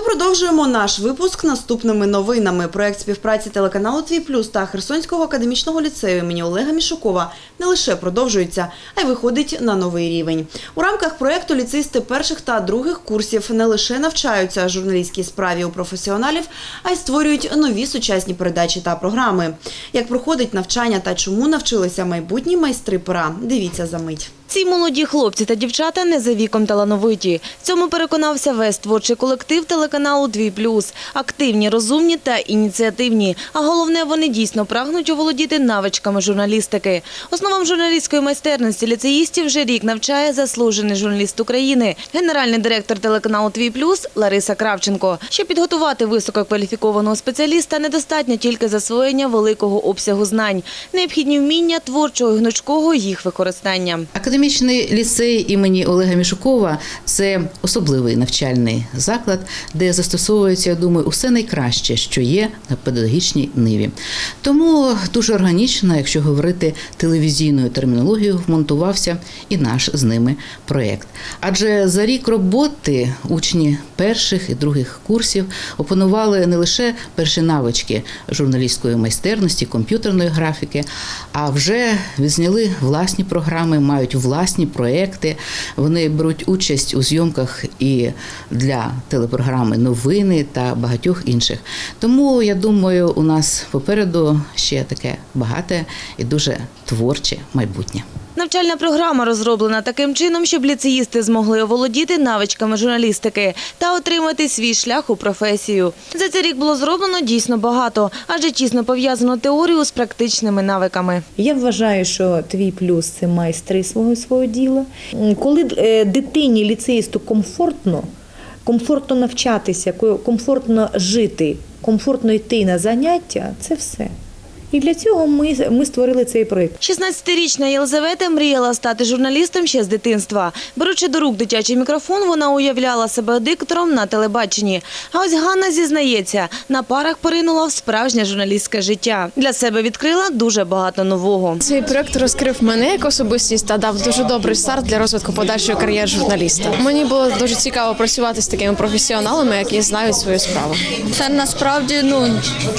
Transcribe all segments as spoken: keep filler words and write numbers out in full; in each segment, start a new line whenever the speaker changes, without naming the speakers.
продовжуємо наш випуск наступними новинами. Проєкт співпраці телеканалу «Твій плюс» та Херсонського академічного ліцею імені Олега Мішукова не лише продовжується, а й виходить на новий рівень. У рамках проєкту ліцеїсти перших та других курсів не лише навчаються журналістській справі у професіоналів, а й створюють нові сучасні передачі та програми. Як проходить навчання та чому навчилися майбутні майстри пера – дивіться за мить.
Ці молоді хлопці та дівчата не за віком талановиті. В цьому переконався весь творчий колектив телеканалу «Твій плюс». Активні, розумні та ініціативні. А головне, вони дійсно прагнуть оволодіти навичками журналістики. Основам журналістської майстерності ліцеїстів вже рік навчає заслужений журналіст України, генеральний директор телеканалу «Твій плюс» Лариса Кравченко. Щоб підготувати висококваліфікованого спеціаліста, недостатньо тільки засвоєння великого обсягу знань. Необхідні вміння творчого і гнучкого їх використання.
Академічний ліцей імені Олега Мішукова – це особливий навчальний заклад, де застосовується, я думаю, усе найкраще, що є на педагогічній ниві. Тому дуже органічно, якщо говорити телевізійною термінологією, вмонтувався і наш з ними проєкт. Адже за рік роботи учні перших і других курсів опанували не лише перші навички журналістської майстерності, комп'ютерної графіки, а вже відзняли власні програми, мають власні проекти, вони беруть участь у зйомках і для телепрограми «Новини» та багатьох інших. Тому, я думаю, у нас попереду ще таке багате і дуже творче майбутнє.
Навчальна програма розроблена таким чином, щоб ліцеїсти змогли оволодіти навичками журналістики та отримати свій шлях у професію. За цей рік було зроблено дійсно багато, адже тісно пов'язано теорію з практичними навиками.
Я вважаю, що «Твій плюс» – це майстри свого, свого діла. Коли дитині, ліцеїсту комфортно, комфортно навчатися, комфортно жити, комфортно йти на заняття – це все. І для цього ми, ми створили цей проєкт.
шістнадцятирічна Єлизавета мріяла стати журналістом ще з дитинства. Беручи до рук дитячий мікрофон, вона уявляла себе диктором на телебаченні. А ось Ганна зізнається, на парах поринула в справжнє журналістське життя. Для себе відкрила дуже багато нового.
Цей проєкт розкрив мене як особистість та дав дуже добрий старт для розвитку подальшої кар'єри журналіста. Мені було дуже цікаво працювати з такими професіоналами, які знають свою справу.
Це насправді ну,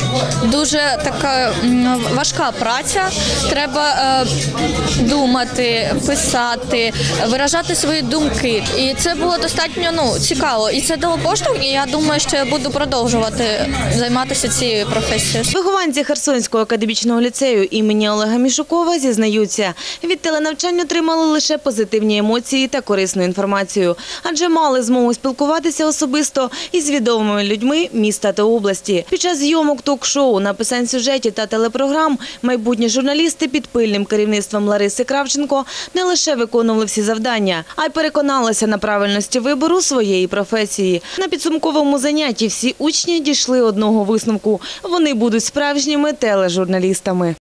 дуже така важка праця, треба е, думати, писати, виражати свої думки. І це було достатньо ну, цікаво. І це дало поштовх, і я думаю, що я буду продовжувати займатися цією професією.
Вихованці Херсонського академічного ліцею імені Олега Мішукова зізнаються, від теленавчань отримали лише позитивні емоції та корисну інформацію. Адже мали змогу спілкуватися особисто із відомими людьми міста та області. Під час зйомок ток-шоу, написань сюжетів та телепрограм програм майбутні журналісти під пильним керівництвом Лариси Кравченко не лише виконували всі завдання, а й переконалися на правильності вибору своєї професії. На підсумковому занятті всі учні дійшли одного висновку – вони будуть справжніми тележурналістами.